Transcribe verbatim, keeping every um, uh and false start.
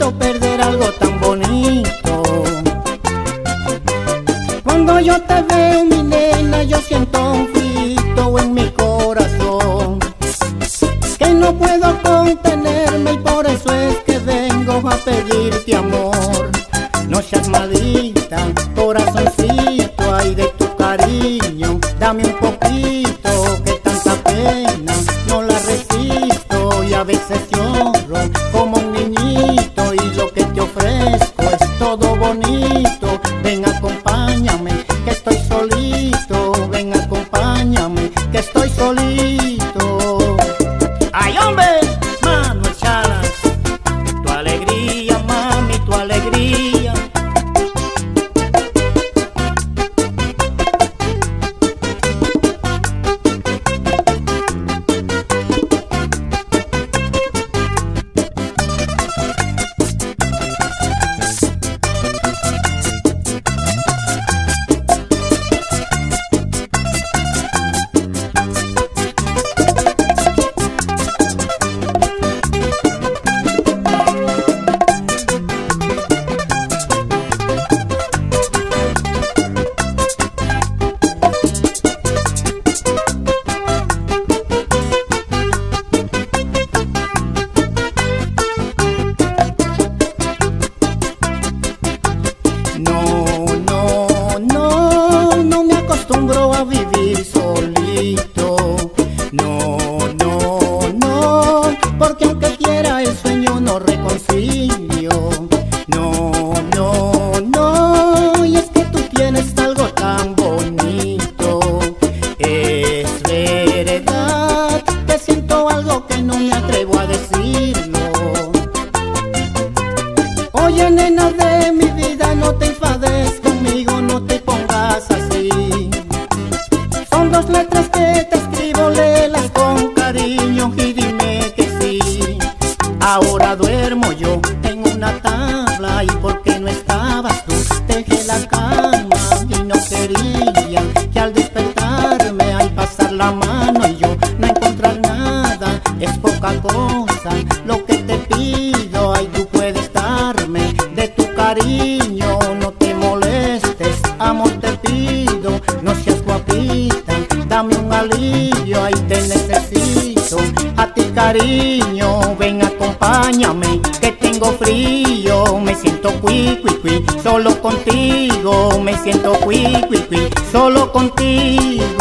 quiero perder algo tan bonito. Cuando yo te veo, mi nena, yo siento un frío en mi corazón que no puedo contenerme, y por eso es que vengo a pedirte amor. No seas malita, corazoncito, ay de tu cariño, dame un poquito, que tanta pena no la resisto, y a veces lloro como un niñito, y lo que te ofrezco es todo bonito. Ven, acompáñame, que estoy solito, ven, acompáñame, que estoy solito. ¡Ay, hombre! Manuel Salas, tu alegría, mami, tu alegría. Acostumbro a vivir solito, no, no, no, porque aunque quiera el sueño no reconcilio, no, no, no, y es que tú tienes algo tan bonito, es verdad que siento algo que no me atrevo a decirlo. Oye, nena de mi vida, no te enfades conmigo, no te pongas así. Son dos letras que te escribo, léelas con cariño y dime que sí. Ahora duermo yo en una tabla, y porque no estabas tú dejé la cama, y no quería que al despertarme, al pasar la mano y yo no encontrar nada, es poca cosa lo que te pido. Ay, tú puedes darme de tu cariño, no te molestes, amor te pido, no seas guapita, dame un alivio, ahí te necesito, a ti cariño, ven, acompáñame, que tengo frío, me siento cui, cui, cui, solo contigo, me siento cui, cui, cui, solo contigo.